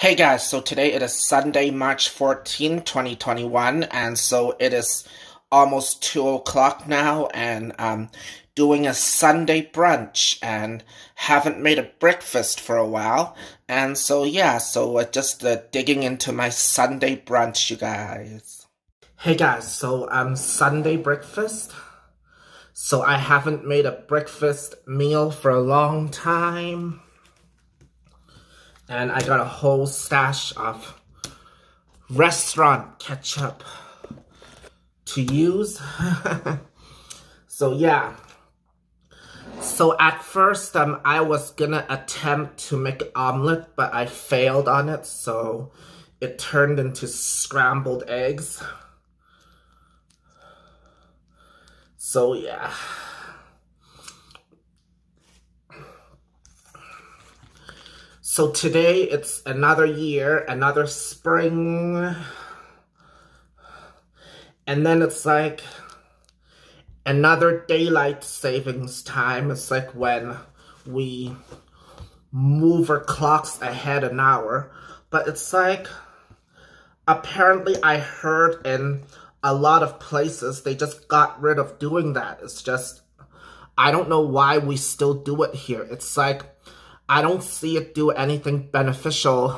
Hey guys, so today it is Sunday, March 14, 2021, and so it is almost 2 o'clock now, and I'm doing a Sunday brunch, and haven't made a breakfast for a while, and so yeah, so just digging into my Sunday brunch, you guys. Hey guys, so Sunday breakfast, so I haven't made a breakfast meal for a long time. And I got a whole stash of restaurant ketchup to use. So yeah. So at first, I was gonna attempt to make an omelet, but I failed on it, so it turned into scrambled eggs. So yeah. So today, it's another year, another spring, and then it's like another daylight savings time. It's like when we move our clocks ahead an hour, but it's like, apparently I heard in a lot of places, they just got rid of doing that. It's just, I don't know why we still do it here. It's like, I don't see it do anything beneficial.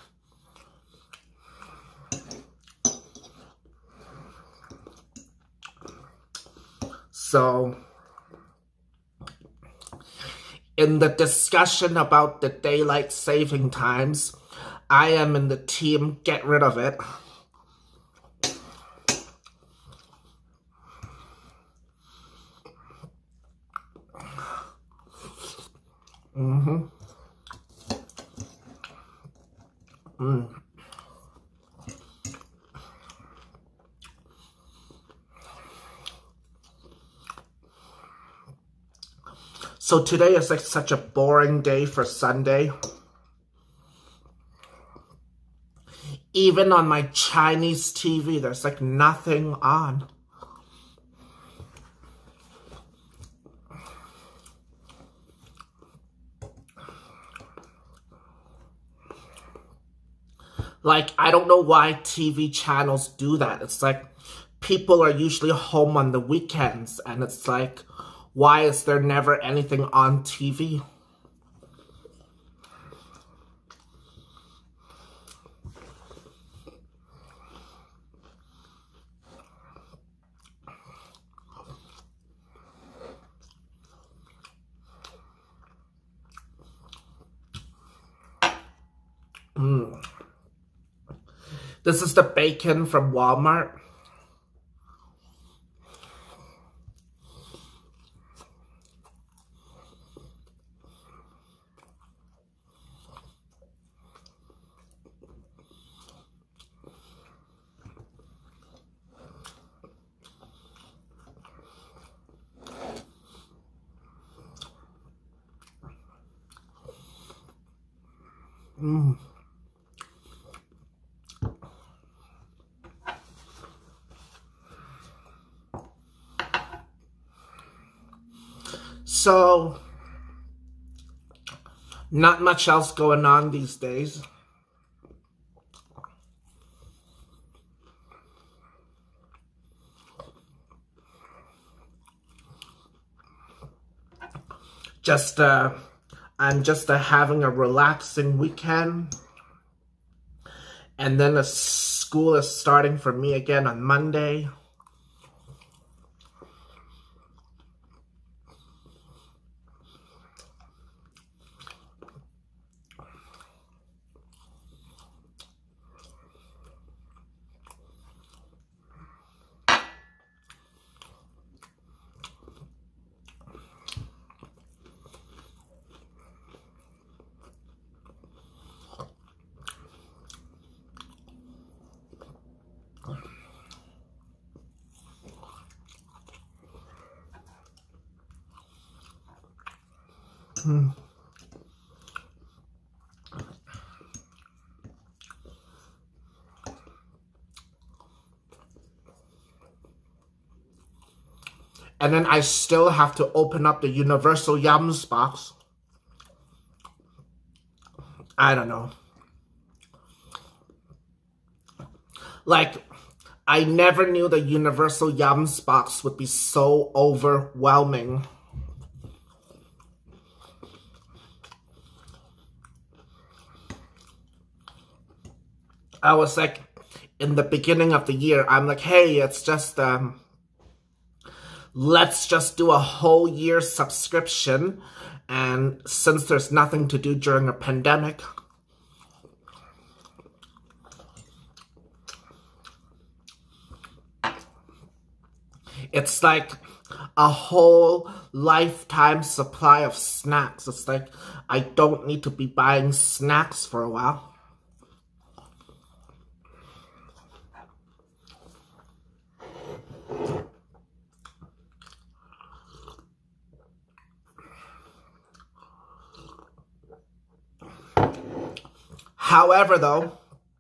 So, in the discussion about the daylight saving times, I am in the team get rid of it. So today is like such a boring day for Sunday. Even on my Chinese TV, there's like nothing on. Like, I don't know why TV channels do that. It's like, people are usually home on the weekends, and it's like, why is there never anything on TV? This is the bacon from Walmart. So, not much else going on these days. I'm just having a relaxing weekend. And then the school is starting for me again on Monday. And then I still have to open up the Universal Yums box. I don't know. Like, I never knew the Universal Yums box would be so overwhelming. I was like, in the beginning of the year, I'm like, hey, it's just, let's just do a whole year subscription. And since there's nothing to do during a pandemic, it's like a whole lifetime supply of snacks. It's like, I don't need to be buying snacks for a while. However, though,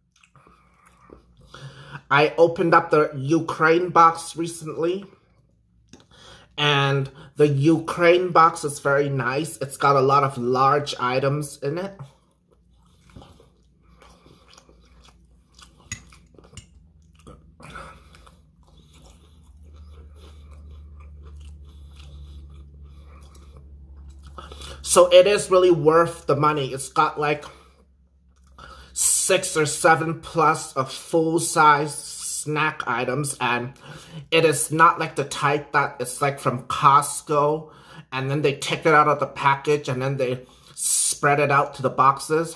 I opened up the Ukraine box recently, and the Ukraine box is very nice. It's got a lot of large items in it. So it is really worth the money. It's got like 6 or 7 plus of full-size snack items, and it is not like the type that it's like from Costco and then they take it out of the package and then they spread it out to the boxes.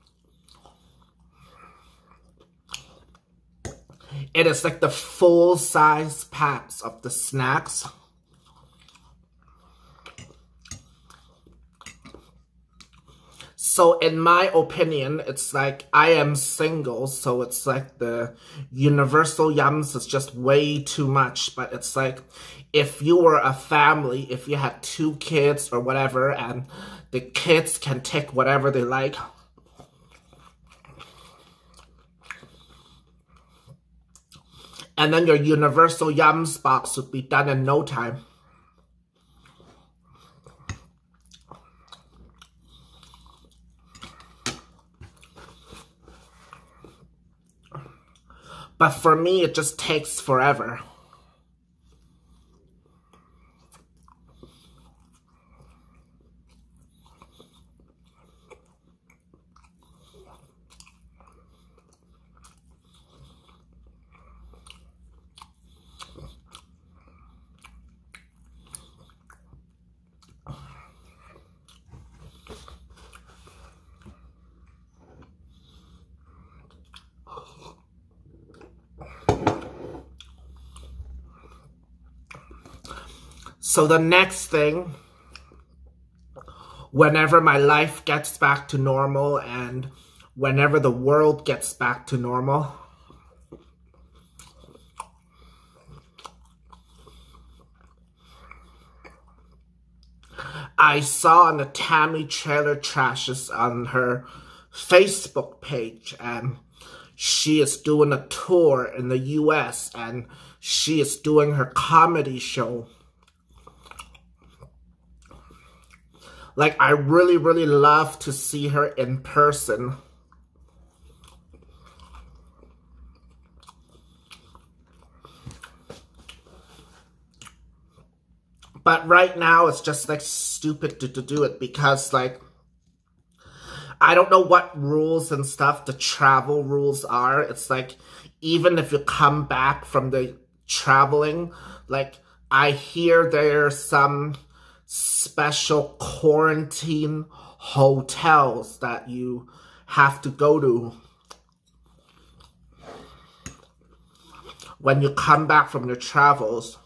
It is like the full-size packs of the snacks. So in my opinion, it's like, I am single, so it's like the Universal Yums is just way too much. But it's like, if you were a family, if you had 2 kids or whatever, and the kids can take whatever they like, and then your Universal Yums box would be done in no time. But for me, it just takes forever. So the next thing, whenever my life gets back to normal and whenever the world gets back to normal, I saw on the Tammy Trailer Trashes on her Facebook page, and she is doing a tour in the US and she is doing her comedy show. Like, I really, really love to see her in person. But right now, it's just, like, stupid to do it because, like, I don't know what rules and stuff the travel rules are. It's like, even if you come back from the traveling, like, I hear there's some special quarantine hotels that you have to go to when you come back from your travels.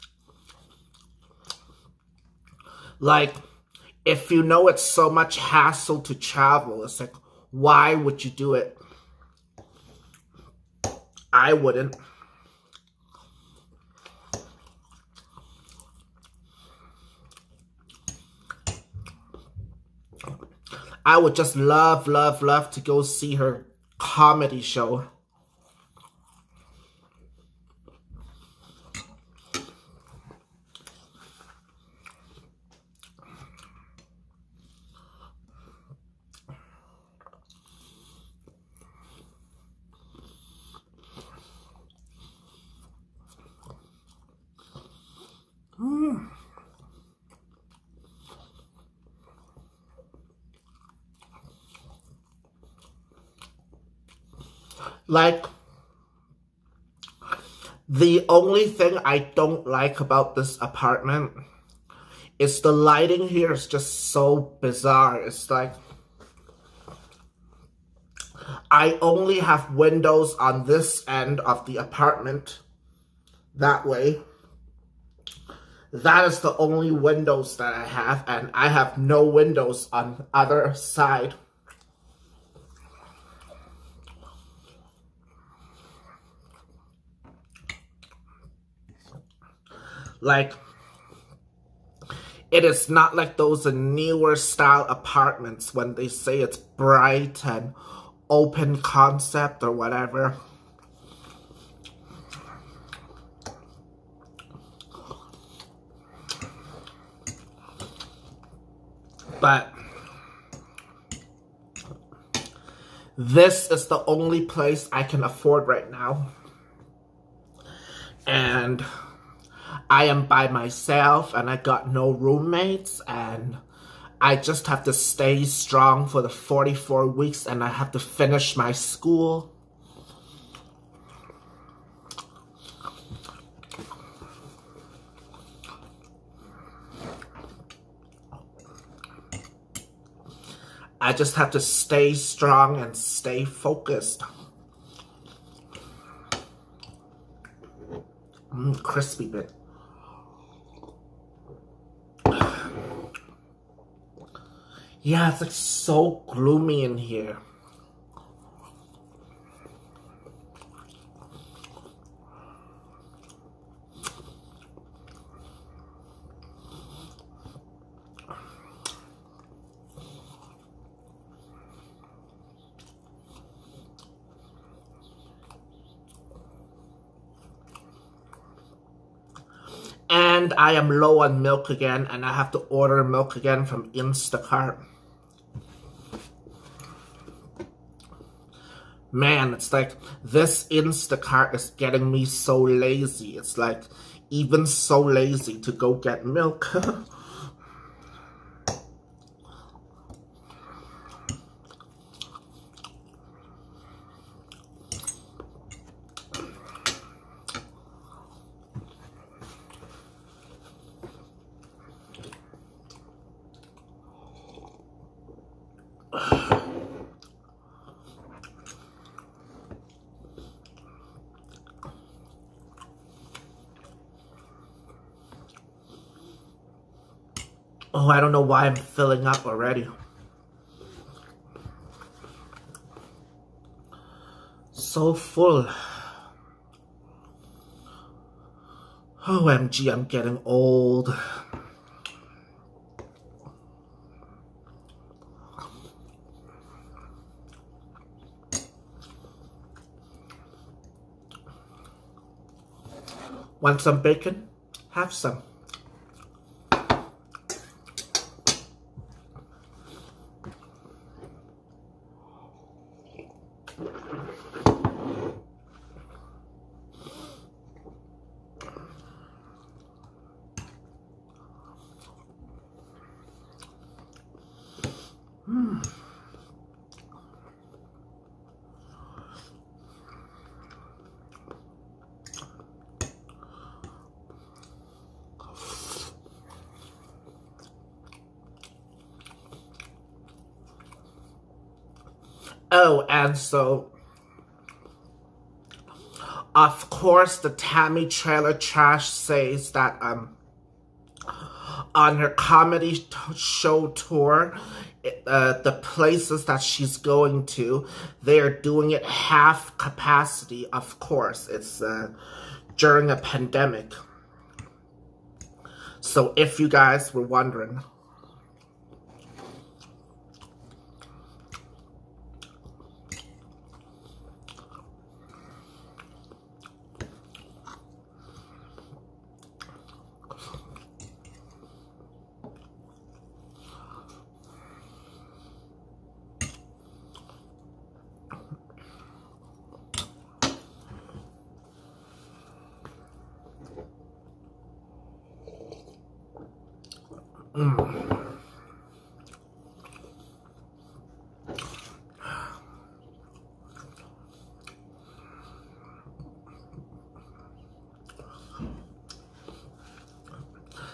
Like, if you know it's so much hassle to travel, it's like, why would you do it? I wouldn't. I would just love, love, love to go see her comedy show. Like, the only thing I don't like about this apartment is the lighting here is just so bizarre. It's like, I only have windows on this end of the apartment. That way. That is the only windows that I have, and I have no windows on the other side. Like, it is not like those newer style apartments when they say it's bright and open concept or whatever. But this is the only place I can afford right now. And I am by myself and I got no roommates, and I just have to stay strong for the 44 weeks and I have to finish my school. I just have to stay strong and stay focused. Crispy bit. Yeah, it's like so gloomy in here. And I am low on milk again, and I have to order milk again from Instacart. Man, it's like, this Instacart is getting me so lazy. It's like, even so lazy to go get milk. Oh, I don't know why I'm filling up already. So full. OMG, I'm getting old. Want some bacon? Have some. Oh, and so, of course, the Tammy Trailer Trash says that on her comedy show tour, the places that she's going to, they are doing it half capacity. Of course, it's during a pandemic. So if you guys were wondering.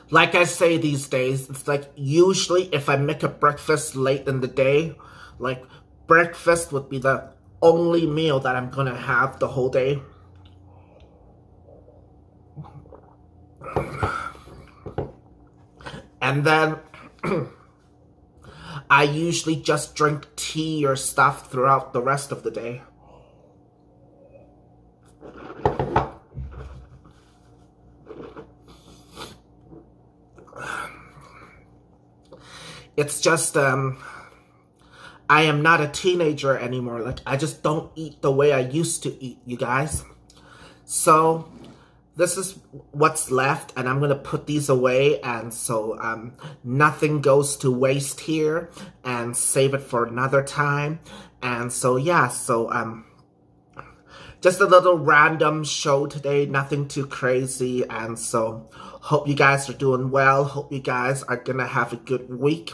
Like I say these days, it's like usually if I make a breakfast late in the day, like breakfast would be the only meal that I'm gonna have the whole day. And then I usually just drink tea or stuff throughout the rest of the day. It's just, I am not a teenager anymore. Like, I just don't eat the way I used to eat, you guys. So, this is what's left, and I'm gonna put these away, and so nothing goes to waste here, and save it for another time. And so yeah, so just a little random show today, nothing too crazy. And so hope you guys are doing well. Hope you guys are gonna have a good week.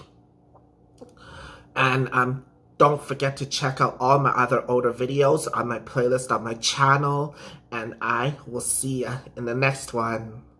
And don't forget to check out all my other older videos on my playlist on my channel. And I will see you in the next one.